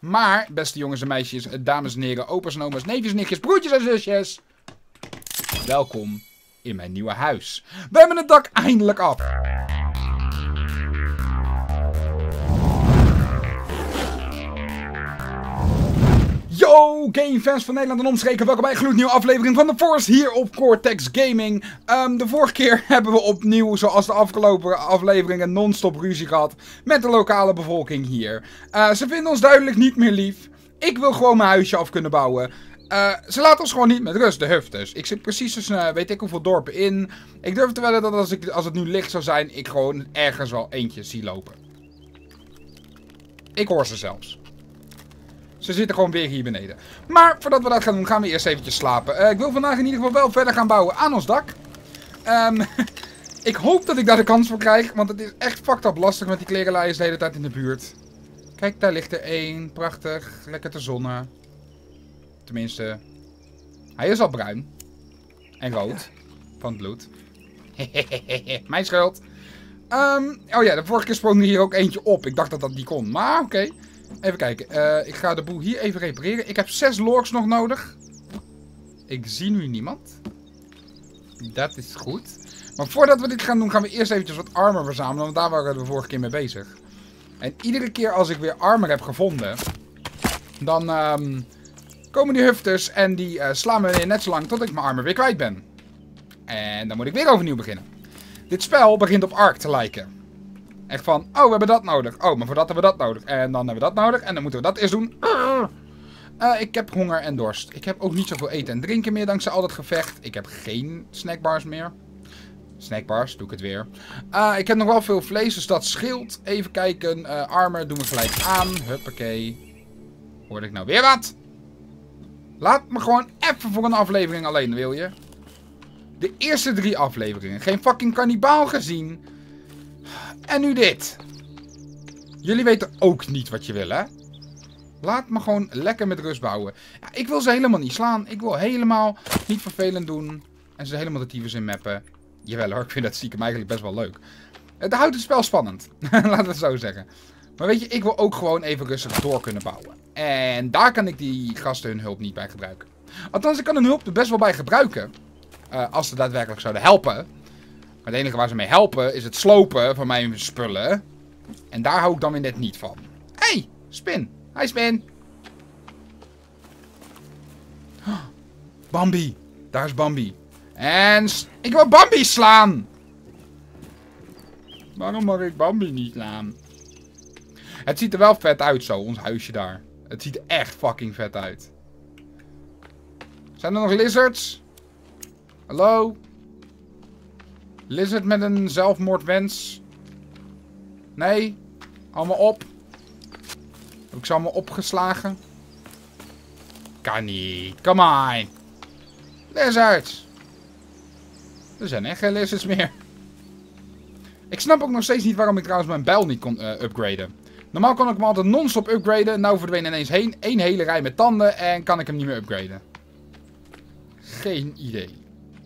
Maar, beste jongens en meisjes, dames en heren, opa's en oma's, neefjes en nichtjes, broertjes en zusjes. Welkom in mijn nieuwe huis. We hebben het dak eindelijk af. Yo, gamefans van Nederland en omstreken, welkom bij een gloednieuwe aflevering van The Force hier op Cortex Gaming. De vorige keer hebben we opnieuw, zoals de afgelopen afleveringen, non-stop ruzie gehad met de lokale bevolking hier. Ze vinden ons duidelijk niet meer lief. Ik wil gewoon mijn huisje af kunnen bouwen. Ze laten ons gewoon niet met rust, de huftes. Ik zit precies tussen weet ik hoeveel dorpen in. Ik durf te wedden dat als het nu licht zou zijn, ik gewoon ergens wel eentje zie lopen. Ik hoor ze zelfs. Ze zitten gewoon weer hier beneden. Maar voordat we dat gaan doen, gaan we eerst eventjes slapen. Ik wil vandaag in ieder geval wel verder gaan bouwen aan ons dak. Ik hoop dat ik daar de kans voor krijg. Want het is echt fucked up lastig met die klerenlaaiers de hele tijd in de buurt. Kijk, daar ligt er één. Prachtig. Lekker te zonnen. Tenminste. Hij is al bruin. En rood. Van het bloed. Mijn schuld. Oh ja, de vorige keer sprong er hier ook eentje op. Ik dacht dat dat niet kon. Maar oké. Even kijken. Ik ga de boel hier even repareren. Ik heb 6 lorks nog nodig. Ik zie nu niemand. Dat is goed. Maar voordat we dit gaan doen, gaan we eerst eventjes wat armor verzamelen. Want daar waren we vorige keer mee bezig. En iedere keer als ik weer armor heb gevonden, dan komen die hufters en die slaan me weer net zo lang tot ik mijn armor weer kwijt ben. En dan moet ik weer overnieuw beginnen. Dit spel begint op Ark te lijken. Echt van, oh, we hebben dat nodig. Oh, maar voor dat hebben we dat nodig. En dan hebben we dat nodig. En dan moeten we dat eerst doen. Ik heb honger en dorst. Ik heb ook niet zoveel eten en drinken meer dankzij al dat gevecht. Ik heb geen snackbars meer. Snackbars, doe ik het weer. Ik heb nog wel veel vlees, dus dat scheelt. Even kijken. Armor doen we gelijk aan. Huppakee. Hoorde ik nou weer wat? Laat me gewoon even voor een aflevering alleen, wil je? De eerste 3 afleveringen. Geen fucking kannibaal gezien. En nu dit. Jullie weten ook niet wat je wil, hè? Laat me gewoon lekker met rust bouwen. Ja, ik wil ze helemaal niet slaan. Ik wil helemaal niet vervelend doen. En ze helemaal de tyfus in mappen. Jawel hoor, ik vind dat stiekem eigenlijk best wel leuk. Het houdt het spel spannend. Laten we het zo zeggen. Maar weet je, ik wil ook gewoon even rustig door kunnen bouwen. En daar kan ik die gasten hun hulp niet bij gebruiken. Althans, ik kan hun hulp er best wel bij gebruiken. Als ze daadwerkelijk zouden helpen. Maar het enige waar ze mee helpen is het slopen van mijn spullen. En daar hou ik dan weer net niet van. Hey, Spin. Hi, Spin. Bambi. Daar is Bambi. En ik wil Bambi slaan. Waarom mag ik Bambi niet slaan? Het ziet er wel vet uit zo, ons huisje daar. Het ziet er echt fucking vet uit. Zijn er nog lizards? Hallo? Lizard met een zelfmoordwens? Nee? Allemaal op? Heb ik ze allemaal opgeslagen? Kan niet. Come on. Lizards. Er zijn echt geen lizards meer. Ik snap ook nog steeds niet waarom ik trouwens mijn bijl niet kon upgraden. Normaal kon ik hem altijd non-stop upgraden. Nou verdween ineens één hele rij met tanden en kan ik hem niet meer upgraden. Geen idee.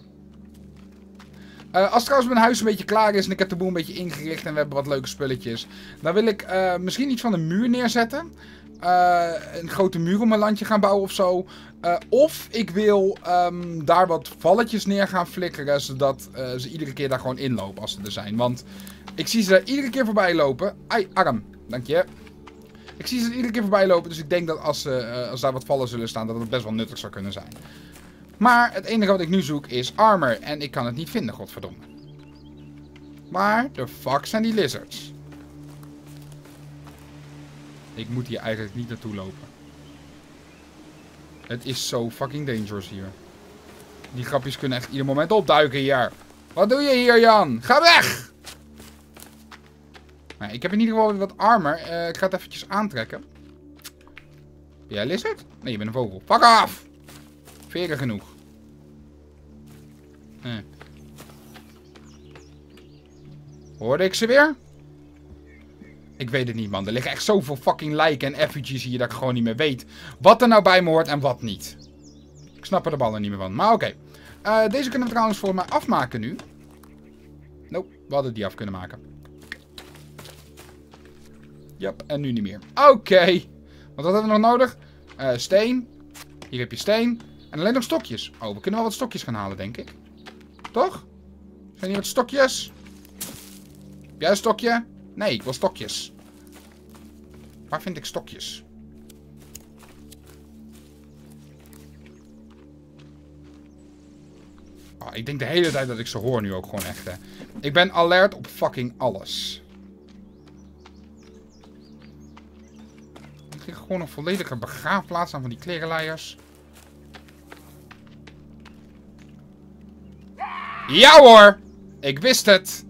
Als trouwens mijn huis een beetje klaar is en ik heb de boel een beetje ingericht en we hebben wat leuke spulletjes. Dan wil ik misschien iets van een muur neerzetten. Een grote muur om mijn landje gaan bouwen of zo. Of ik wil daar wat valletjes neer gaan flikkeren. Zodat ze iedere keer daar gewoon inlopen als ze er zijn. Want ik zie ze daar iedere keer voorbij lopen. Ai, arm. Dank je. Ik zie ze er iedere keer voorbij lopen. Dus ik denk dat als daar wat vallen zullen staan, dat het best wel nuttig zou kunnen zijn. Maar het enige wat ik nu zoek is armor. En ik kan het niet vinden, godverdomme. Waar de fuck zijn die lizards? Ik moet hier eigenlijk niet naartoe lopen. Het is zo fucking dangerous hier. Die grapjes kunnen echt ieder moment opduiken hier. Wat doe je hier, Jan? Ga weg! Nou, ik heb in ieder geval wat armor. Ik ga het eventjes aantrekken. Ben jij lizard? Nee, je bent een vogel. Fuck af! Veren genoeg. Hoorde ik ze weer? Ik weet het niet, man. Er liggen echt zoveel fucking lijken en effigies hier dat ik gewoon niet meer weet wat er nou bij me hoort en wat niet. Ik snap er de ballen niet meer van. Maar oké. Deze kunnen we trouwens voor mij afmaken nu. Nope, we hadden die af kunnen maken. Yep, en nu niet meer. Oké. Wat hadden we nog nodig? Steen. Hier heb je steen. En alleen nog stokjes. Oh, we kunnen wel wat stokjes gaan halen, denk ik. Toch? Zijn hier wat stokjes? Heb jij een stokje? Nee, ik wil stokjes. Waar vind ik stokjes? Oh, ik denk de hele tijd dat ik ze hoor nu ook gewoon echt. Hè. Ik ben alert op fucking alles. Ik krijg gewoon een volledige begraafplaats aan van die klerenleiers. Ja hoor! Ik wist het!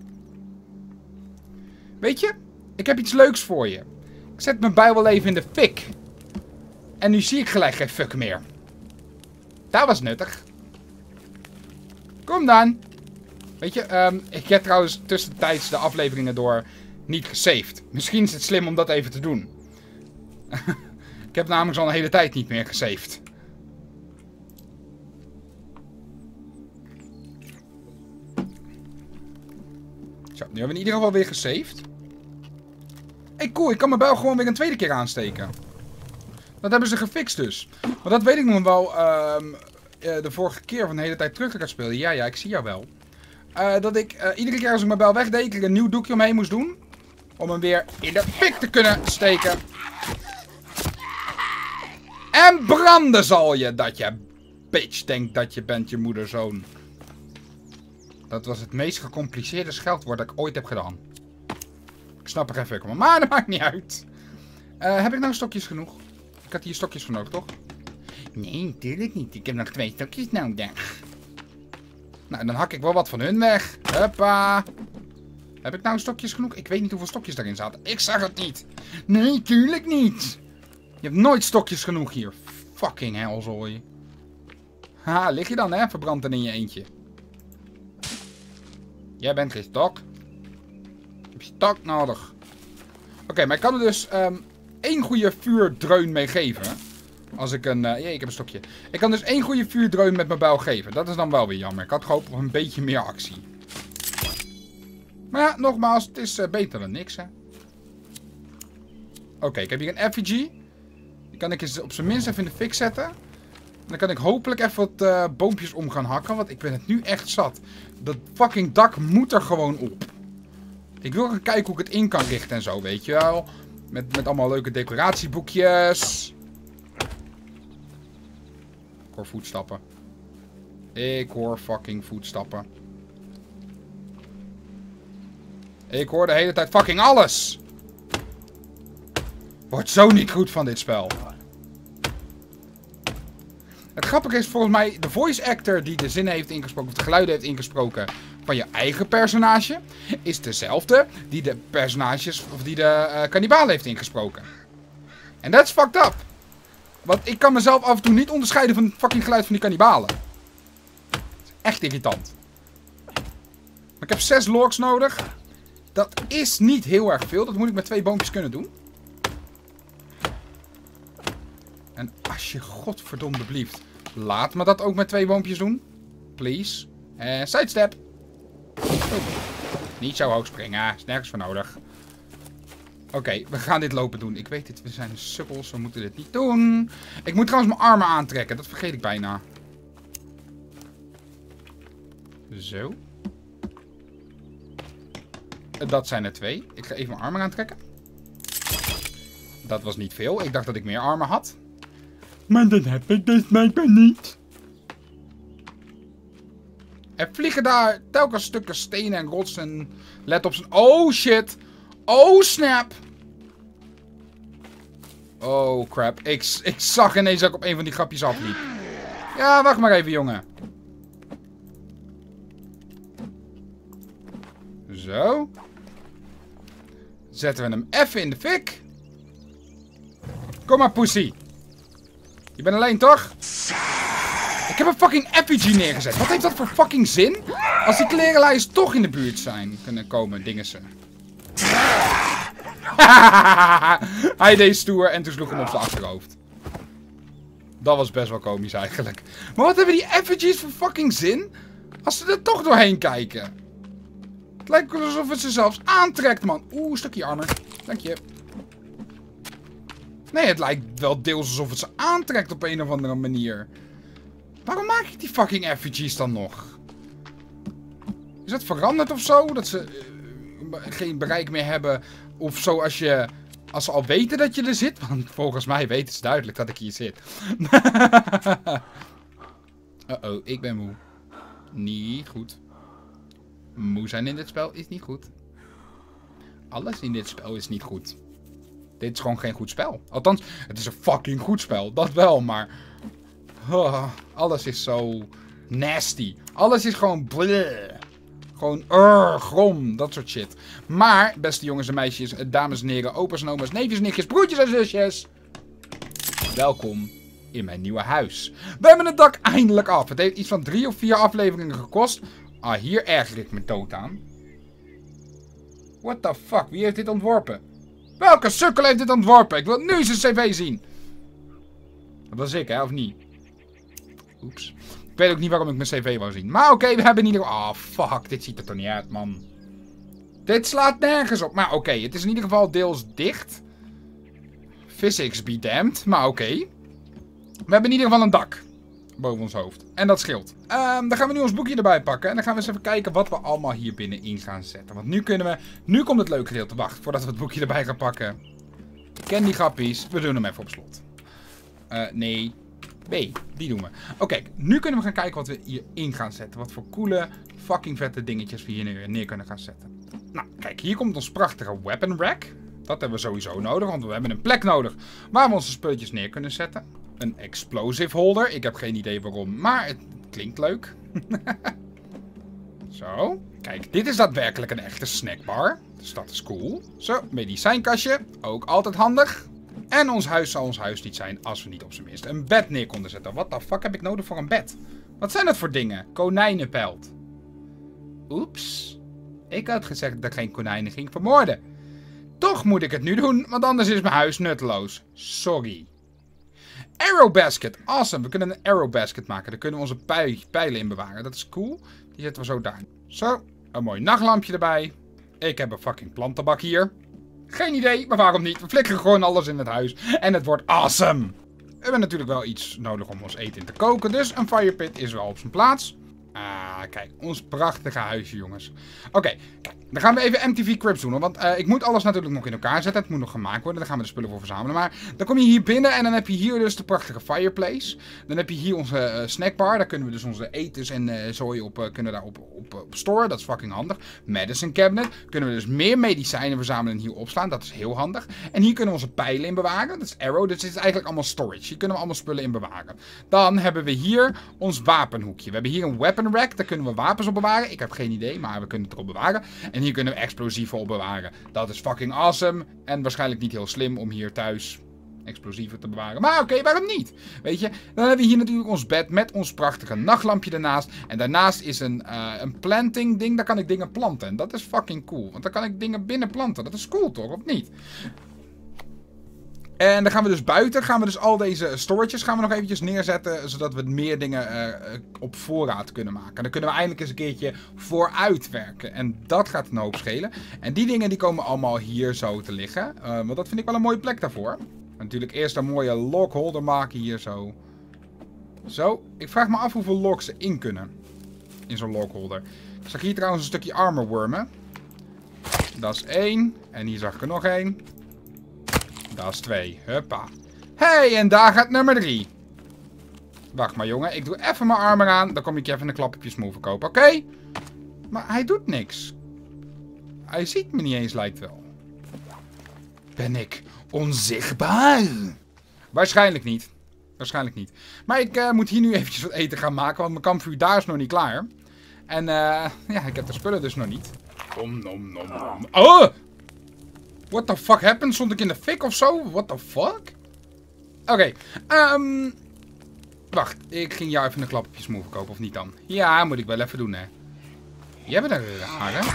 Weet je, ik heb iets leuks voor je. Ik zet mijn bui wel even in de fik. En nu zie ik gelijk geen fuck meer. Dat was nuttig. Kom dan. Weet je, ik heb trouwens tussentijds de afleveringen door niet gesaved. Misschien is het slim om dat even te doen. Ik heb namelijk al een hele tijd niet meer gesaved. Zo, nu hebben we in ieder geval weer gesaved. Hey, cool, ik kan mijn bel gewoon weer een tweede keer aansteken. Dat hebben ze gefixt dus. Maar dat weet ik nog wel de vorige keer van de hele tijd terug te gaan spelen. Ja, ik zie jou wel. Dat ik iedere keer als ik mijn bel wegdeed, ik een nieuw doekje omheen moest doen. Om hem weer in de fik te kunnen steken. En branden zal je, dat je bitch denkt dat je bent je moederzoon. Dat was het meest gecompliceerde scheldwoord dat ik ooit heb gedaan. Ik snap er geen fuck van, maar dat maakt niet uit. Heb ik nou stokjes genoeg? Ik had hier stokjes voor nodig, toch? Nee, natuurlijk niet. Ik heb nog 2 stokjes nodig. Nou, dan hak ik wel wat van hun weg. Huppa. Heb ik nou stokjes genoeg? Ik weet niet hoeveel stokjes daarin zaten. Ik zag het niet. Nee, tuurlijk niet. Je hebt nooit stokjes genoeg hier. Fucking helzooi. Ha, lig je dan, hè? Verbrand in je eentje. Jij bent geen stok. Je hebt stok nodig. Oké, maar ik kan er dus 1 goede vuurdreun mee geven. Als ik een... ik heb een stokje. Ik kan dus 1 goede vuurdreun met mijn bijl geven. Dat is dan wel weer jammer. Ik had gehoopt op een beetje meer actie. Maar ja, nogmaals, het is beter dan niks, hè. Oké, ik heb hier een effigy. Die kan ik eens op zijn minst even in de fik zetten. Dan kan ik hopelijk even wat boompjes om gaan hakken. Want ik ben het nu echt zat. Dat fucking dak moet er gewoon op. Ik wil gaan kijken hoe ik het in kan richten en zo, weet je wel. Met allemaal leuke decoratieboekjes. Ik hoor voetstappen. Ik hoor fucking voetstappen. Ik hoor de hele tijd fucking alles. Wordt zo niet goed van dit spel. Het grappige is volgens mij de voice actor die de zinnen heeft ingesproken, of de geluiden heeft ingesproken van je eigen personage, is dezelfde die de personages, of die de kannibalen heeft ingesproken. En dat is fucked up. Want ik kan mezelf af en toe niet onderscheiden van het fucking geluid van die kannibalen. Dat is echt irritant. Maar ik heb 6 logs nodig. Dat is niet heel erg veel. Dat moet ik met 2 boompjes kunnen doen. En als je godverdomde blieft, laat me dat ook met 2 boompjes doen. Please. Sidestep. Niet zo hoog springen. Is nergens voor nodig. Oké, we gaan dit lopen doen. Ik weet het, we zijn sukkels. We moeten dit niet doen. Ik moet trouwens mijn armen aantrekken. Dat vergeet ik bijna. Zo. Dat zijn er 2. Ik ga even mijn armen aantrekken. Dat was niet veel. Ik dacht dat ik meer armen had. Maar dat heb ik dus blijkbaar niet. Er vliegen daar telkens stukken stenen en rots en let op zijn... Oh shit. Oh snap. Oh crap. Ik zag ineens dat ik op een van die grapjes afliep. Ja, wacht maar even jongen. Zo. Zetten we hem even in de fik. Kom maar pussy. Je bent alleen toch? Ik heb een fucking effigy neergezet. Wat heeft dat voor fucking zin? Als die klerenlijst toch in de buurt zijn kunnen komen, dingen ze. Hij deed stoer en toen sloeg hem op zijn achterhoofd. Dat was best wel komisch eigenlijk. Maar wat hebben die effigies voor fucking zin? Als ze er toch doorheen kijken. Het lijkt alsof het ze zelfs aantrekt, man. Oeh, een stukje armor. Dank je. Nee, het lijkt wel deels alsof het ze aantrekt op een of andere manier. Waarom maak ik die fucking effigies dan nog? Is dat veranderd of zo? Dat ze geen bereik meer hebben? Of zo als ze al weten dat je er zit? Want volgens mij weten ze duidelijk dat ik hier zit. Uh-oh, ik ben moe. Niet goed. Moe zijn in dit spel is niet goed. Alles in dit spel is niet goed. Dit is gewoon geen goed spel. Althans, het is een fucking goed spel. Dat wel, maar... alles is zo nasty. Alles is gewoon bleh. Gewoon grom. Dat soort shit. Maar, beste jongens en meisjes, dames en heren, opa's en oma's, neefjes en nichtjes, broertjes en zusjes. Welkom in mijn nieuwe huis. We hebben het dak eindelijk af. Het heeft iets van 3 of 4 afleveringen gekost. Ah, hier erger ik me dood aan. What the fuck? Wie heeft dit ontworpen? Welke sukkel heeft dit ontworpen? Ik wil nu zijn cv zien. Dat was ik, hè? Of niet? Oeps. Ik weet ook niet waarom ik mijn cv wou zien. Maar oké, we hebben in ieder geval... Oh, fuck. Dit ziet er toch niet uit, man. Dit slaat nergens op. Maar oké, het is in ieder geval deels dicht. Physics be damned. Maar oké. We hebben in ieder geval een dak. Boven ons hoofd. En dat scheelt. Dan gaan we nu ons boekje erbij pakken. En dan gaan we eens even kijken wat we allemaal hier binnenin gaan zetten. Want nu kunnen we... Nu komt het leuke gedeelte. Wacht, voordat we het boekje erbij gaan pakken. Ik ken die grappies. We doen hem even op slot. Nee. B, die doen we. Oké, nu kunnen we gaan kijken wat we hierin gaan zetten. Wat voor coole, fucking vette dingetjes we hier neer kunnen gaan zetten. Nou, kijk, hier komt ons prachtige weapon rack. Dat hebben we sowieso nodig, want we hebben een plek nodig waar we onze spulletjes neer kunnen zetten. Een explosive holder. Ik heb geen idee waarom, maar het klinkt leuk. Zo. Kijk, dit is daadwerkelijk een echte snackbar. Dus dat is cool. Zo, medicijnkastje. Ook altijd handig. En ons huis zou ons huis niet zijn als we niet op zijn minst een bed neer konden zetten. What the fuck heb ik nodig voor een bed? Wat zijn dat voor dingen? Konijnenpelt. Oeps. Ik had gezegd dat ik geen konijnen ging vermoorden. Toch moet ik het nu doen, want anders is mijn huis nutteloos. Sorry. Arrow basket. Awesome. We kunnen een arrow basket maken. Daar kunnen we onze pijlen in bewaren. Dat is cool. Die zetten we zo daar. Zo. Een mooi nachtlampje erbij. Ik heb een fucking plantenbak hier. Geen idee, maar waarom niet? We flikkeren gewoon alles in het huis. En het wordt awesome. We hebben natuurlijk wel iets nodig om ons eten in te koken. Dus een firepit is wel op zijn plaats. Ah, kijk. Ons prachtige huisje, jongens. Oké, kijk. Dan gaan we even MTV Cribs doen. Want ik moet alles natuurlijk nog in elkaar zetten. Het moet nog gemaakt worden. Daar gaan we de spullen voor verzamelen. Maar dan kom je hier binnen en dan heb je hier dus de prachtige fireplace. Dan heb je hier onze snackbar. Daar kunnen we dus onze etens en zooi op, kunnen daar op storen. Dat is fucking handig. Medicine cabinet. Kunnen we dus meer medicijnen verzamelen en hier opslaan. Dat is heel handig. En hier kunnen we onze pijlen in bewaren. Dat is arrow. Dus dit is eigenlijk allemaal storage. Hier kunnen we allemaal spullen in bewaren. Dan hebben we hier ons wapenhoekje. We hebben hier een weapon rack. Daar kunnen we wapens op bewaren. Ik heb geen idee, maar we kunnen het erop bewaren. En hier kunnen we explosieven op bewaren. Dat is fucking awesome. En waarschijnlijk niet heel slim om hier thuis explosieven te bewaren. Maar oké, waarom niet? Weet je, dan hebben we hier natuurlijk ons bed met ons prachtige nachtlampje ernaast. En daarnaast is een planting ding. Daar kan ik dingen planten. En dat is fucking cool. Want daar kan ik dingen binnen planten. Dat is cool toch, of niet? En dan gaan we dus buiten, gaan we dus al deze storages gaan we nog eventjes neerzetten, zodat we meer dingen op voorraad kunnen maken. En dan kunnen we eindelijk eens een keertje vooruit werken. En dat gaat een hoop schelen. En die dingen die komen allemaal hier zo te liggen. Want dat vind ik wel een mooie plek daarvoor. Natuurlijk eerst een mooie lockholder maken hier zo. Zo, ik vraag me af hoeveel locks er in kunnen. In zo'n lockholder. Ik zag hier trouwens een stukje armor wormen. Dat is 1. En hier zag ik er nog 1. Dat is 2. Huppa. Hey, en daar gaat nummer 3. Wacht maar, jongen. Ik doe even mijn armor aan. Dan kom ik je even een klap op je smoel verkopen, oké? Maar hij doet niks. Hij ziet me niet eens, lijkt wel. Ben ik onzichtbaar? Waarschijnlijk niet. Waarschijnlijk niet. Maar ik moet hier nu eventjes wat eten gaan maken. Want mijn kampvuur daar is nog niet klaar. En ja, ik heb de spullen dus nog niet. Om, nom, nom, nom. Oh! What the fuck happened? Stond ik in de fik of zo? What the fuck? Oké. Wacht. Ik ging jou even een klap op je smoel verkopen, of niet dan? Ja, moet ik wel even doen, hè. Jij bent een rare.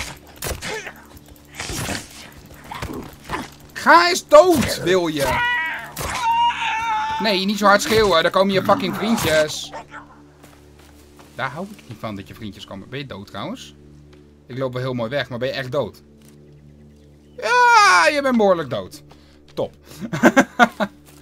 Ga eens dood, wil je? Nee, niet zo hard schreeuwen. Daar komen je fucking vriendjes. Daar hou ik niet van, dat je vriendjes komen. Ben je dood trouwens? Ik loop wel heel mooi weg, maar ben je echt dood? Ja, je bent behoorlijk dood. Top.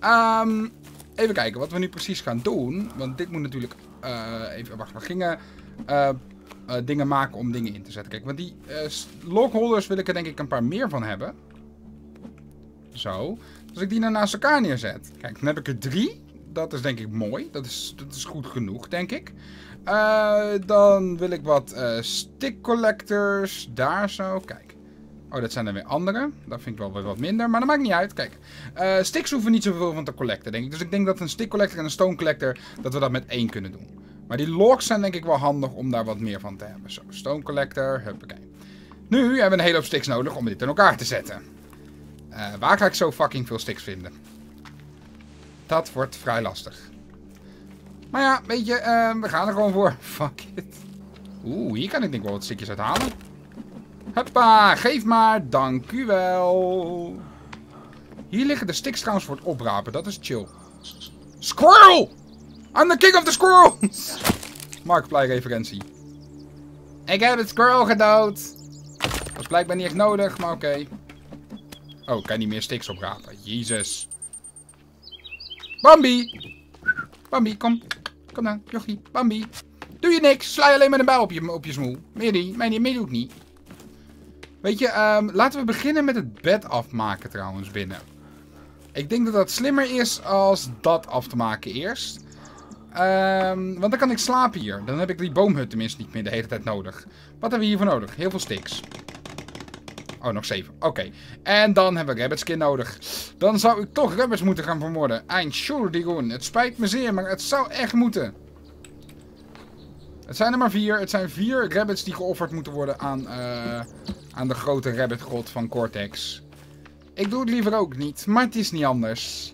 Even kijken wat we nu precies gaan doen. Want dit moet natuurlijk... even, wacht, we gingen dingen maken om dingen in te zetten. Kijk, want die logholders wil ik er denk ik een paar meer van hebben. Zo. Als ik die nou naast elkaar neerzet. Kijk, dan heb ik er 3. Dat is denk ik mooi. Dat is goed genoeg, denk ik. Dan wil ik wat stick collectors. Daar zo. Kijk. Oh, dat zijn er weer andere. Dat vind ik wel weer wat minder. Maar dat maakt niet uit. Kijk. Sticks hoeven niet zoveel van te collecten, denk ik. Dus ik denk dat een stick collector en een stone collector... dat we dat met 1 kunnen doen. Maar die logs zijn denk ik wel handig om daar wat meer van te hebben. Zo, stone collector. Huppakee. Nu hebben we een hele hoop sticks nodig om dit in elkaar te zetten. Waar ga ik zo fucking veel sticks vinden? Dat wordt vrij lastig. Maar ja, weet je, we gaan er gewoon voor. Fuck it. Oeh, hier kan ik denk wel wat stukjes uit halen. Hoppa, geef maar. Dank u wel. Hier liggen de sticks trouwens voor het oprapen. Dat is chill. Squirrel! I'm the king of the squirrels! Markiplier referentie. Ik heb het squirrel gedood. Was blijkbaar niet echt nodig, maar oké. Oh, ik kan niet meer sticks oprapen. Jezus. Bambi! Bambi, kom. Kom dan, jochie. Bambi. Doe je niks. Sla je alleen met een bijl op je smoel. Meer niet. Meer doe ik niet. Weet je, laten we beginnen met het bed afmaken trouwens binnen. Ik denk dat dat slimmer is als dat af te maken eerst. Want dan kan ik slapen hier. Dan heb ik die boomhut tenminste niet meer de hele tijd nodig. Wat hebben we hiervoor nodig? Heel veel sticks. Oh, nog 7. Oké. En dan hebben we rabbit skin nodig. Dan zou ik toch rabbits moeten gaan vermoorden. Entschuldigung. Het spijt me zeer, maar het zou echt moeten. Het zijn er maar 4. Het zijn 4 rabbits die geofferd moeten worden aan de grote rabbit god van Cortex. Ik doe het liever ook niet, maar het is niet anders.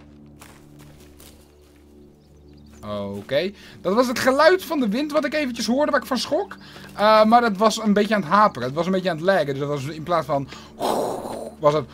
Oké. Dat was het geluid van de wind wat ik eventjes hoorde, waar ik van schrok. Maar dat was een beetje aan het haperen. Het was een beetje aan het laggen. Dus dat was in plaats van... was het...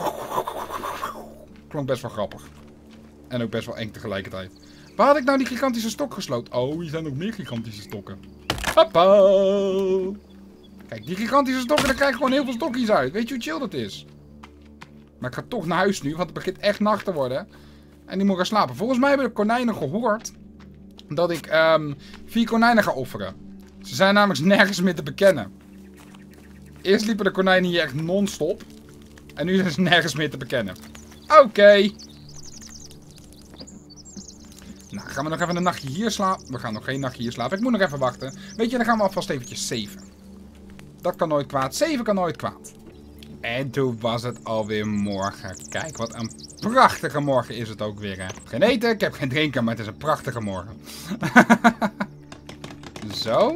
klonk best wel grappig. En ook best wel eng tegelijkertijd. Waar had ik nou die gigantische stok gesloten? Oh, hier zijn nog meer gigantische stokken. Hoppa! Kijk, die gigantische stokken, daar krijg ik gewoon heel veel stokjes uit. Weet je hoe chill dat is? Maar ik ga toch naar huis nu, want het begint echt nacht te worden. En die moet gaan slapen. Volgens mij hebben de konijnen gehoord dat ik 4 konijnen ga offeren. Ze zijn namelijk nergens meer te bekennen. Eerst liepen de konijnen hier echt non-stop. En nu zijn ze nergens meer te bekennen. Oké. Nou, gaan we nog even een nachtje hier slapen. We gaan nog geen nachtje hier slapen. Ik moet nog even wachten. Weet je, dan gaan we alvast eventjes 7. Dat kan nooit kwaad. 7 kan nooit kwaad. En toen was het alweer morgen. Kijk, wat een prachtige morgen is het ook weer, hè. Geen eten, ik heb geen drinken, maar het is een prachtige morgen. Zo.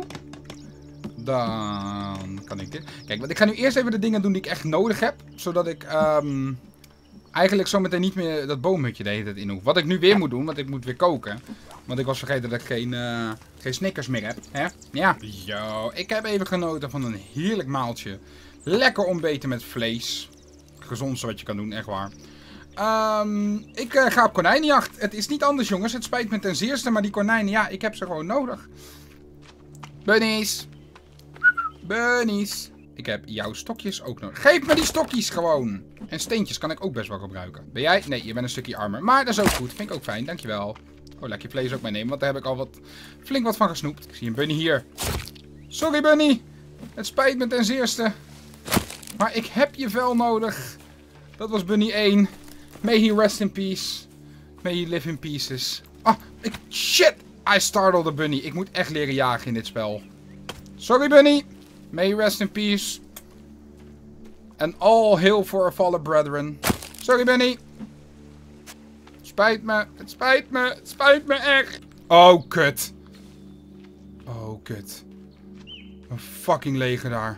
Dan kan ik dit. Kijk, want ik ga nu eerst even de dingen doen die ik echt nodig heb. Zodat ik eigenlijk zometeen niet meer dat boomhutje de hele tijd in hoef. Wat ik nu weer moet doen, want ik moet weer koken. Want ik was vergeten dat ik geen Snickers meer heb. Hè? Ja. Zo, ik heb even genoten van een heerlijk maaltje. Lekker ontbeten met vlees. Gezondste wat je kan doen, echt waar. Ik ga op konijnenjacht. Het is niet anders, jongens. Het spijt me ten zeerste, maar die konijnen, ja, ik heb ze gewoon nodig. Bunnies. Bunnies. Ik heb jouw stokjes ook nodig. Geef me die stokjes gewoon. En steentjes kan ik ook best wel gebruiken. Ben jij? Nee, je bent een stukje armer. Maar dat is ook goed. Vind ik ook fijn. Dankjewel. Oh, laat je vlees ook meenemen. Want daar heb ik al flink wat van gesnoept. Ik zie een bunny hier. Sorry, bunny. Het spijt me ten zeerste. Maar ik heb je vel nodig. Dat was bunny 1. May he rest in peace. May he live in pieces. Ah, shit. I startled the bunny. Ik moet echt leren jagen in dit spel. Sorry, bunny. May he rest in peace. And all hail for our fallen brethren. Sorry, bunny. Spijt me. Het spijt me. Het spijt me echt. Oh, kut. Oh, kut. Een fucking leger daar.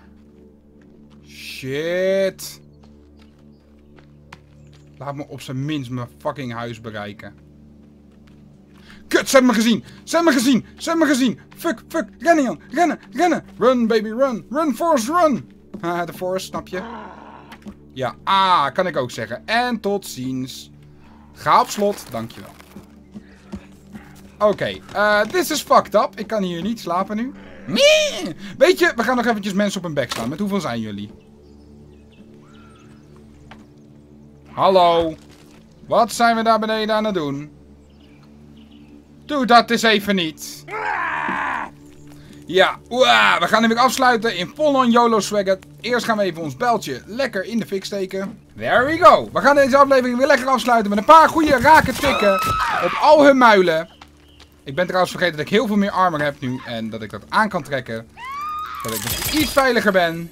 Shit. Laat me op zijn minst mijn fucking huis bereiken. Kut, ze hebben me gezien. Ze hebben me gezien. Ze hebben me gezien. Fuck, fuck. Rennen, Jan. Rennen, rennen. Run, baby, run. Run, Forrest, run. De Forrest, snap je? Ja, kan ik ook zeggen. En tot ziens. Ga op slot. Dankjewel. Oké, this is fucked up. Ik kan hier niet slapen nu. Nee. Weet je, we gaan nog eventjes mensen op hun bek slaan. Met hoeveel zijn jullie? Hallo. Wat zijn we daar beneden aan het doen? Doe dat eens even niet. Ja, we gaan hem weer afsluiten in full-on YOLO swagger. Eerst gaan we even ons bijltje lekker in de fik steken. There we go. We gaan deze aflevering weer lekker afsluiten met een paar goede rake tikken op al hun muilen. Ik ben trouwens vergeten dat ik heel veel meer armor heb nu en dat ik dat aan kan trekken. Dat ik dus iets veiliger ben.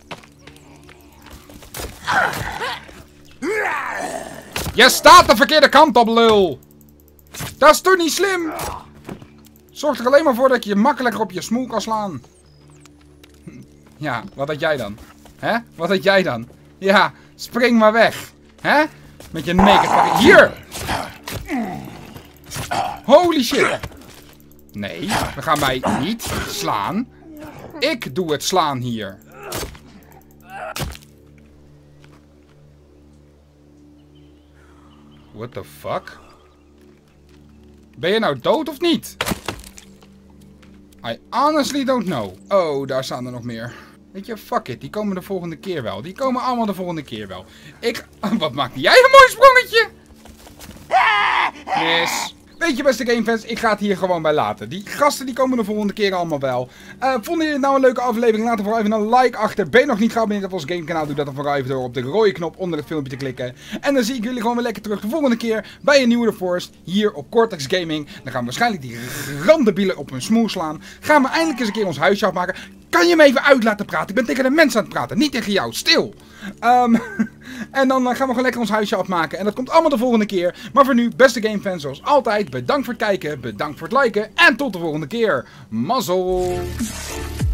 Je staat de verkeerde kant op, lul. Dat is toch niet slim? Zorg er alleen maar voor dat je makkelijker op je smoel kan slaan. Ja, wat had jij dan? Hè? Wat had jij dan? Ja, spring maar weg. Hè? Met je naked fucking... Hier! Holy shit. Nee, we gaan mij niet slaan. Ik doe het slaan hier. What the fuck? Ben je nou dood of niet? I honestly don't know. Oh, daar staan er nog meer. Weet je, fuck it. Die komen de volgende keer wel. Die komen allemaal de volgende keer wel. Wat maakt jij een mooi sprongetje? Mis. Weet je, beste gamefans, ik ga het hier gewoon bij laten. Die gasten die komen de volgende keer allemaal wel. Vonden jullie het nou een leuke aflevering? Laat er vooral even een like achter. Ben je nog niet geabonneerd op ons gamekanaal? Doe dat dan vooral even door op de rode knop onder het filmpje te klikken. En dan zie ik jullie gewoon weer lekker terug de volgende keer bij een nieuwe The Forest hier op Cortex Gaming. Dan gaan we waarschijnlijk die randebielen op hun smoel slaan. Gaan we eindelijk eens een keer ons huisje afmaken. Kan je me even uit laten praten? Ik ben tegen de mensen aan het praten, niet tegen jou. Stil! En dan gaan we gewoon lekker ons huisje afmaken. En dat komt allemaal de volgende keer. Maar voor nu, beste gamefans, zoals altijd, bedankt voor het kijken, bedankt voor het liken. En tot de volgende keer. Mazzel!